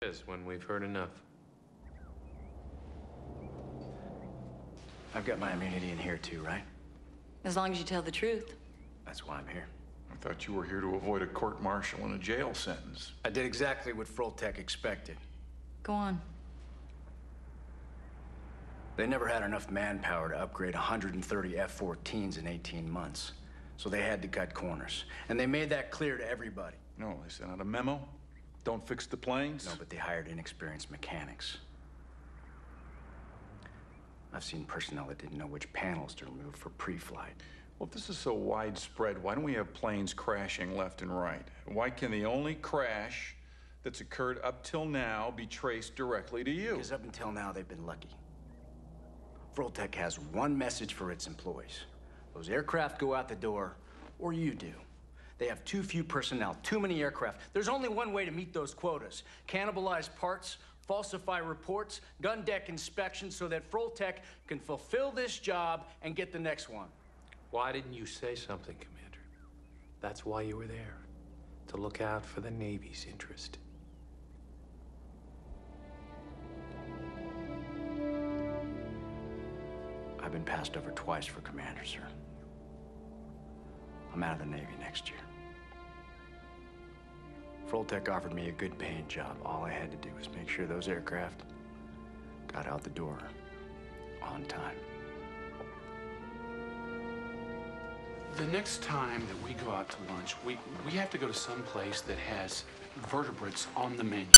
Is when we've heard enough. I've got my immunity in here too, right? As long as you tell the truth. That's why I'm here. I thought you were here to avoid a court-martial and a jail sentence. I did exactly what Froltech expected. Go on. They never had enough manpower to upgrade 130 F-14s in 18 months. So they had to cut corners. And they made that clear to everybody. No, they sent out a memo. Don't fix the planes. No, but they hired inexperienced mechanics. I've seen personnel that didn't know which panels to remove for pre-flight. Well, if this is so widespread, why don't we have planes crashing left and right? Why can the only crash that's occurred up till now be traced directly to you? Because up until now, they've been lucky. Froltech has one message for its employees. Those aircraft go out the door, or you do. They have too few personnel, too many aircraft. There's only one way to meet those quotas. Cannibalize parts, falsify reports, gun deck inspections so that Froltech can fulfill this job and get the next one. Why didn't you say something, Commander? That's why you were there. To look out for the Navy's interest. I've been passed over twice for commander, sir. I'm out of the Navy next year. Froltech offered me a good paying job. All I had to do was make sure those aircraft got out the door on time. The next time that we go out to lunch, we have to go to some place that has vertebrates on the menu.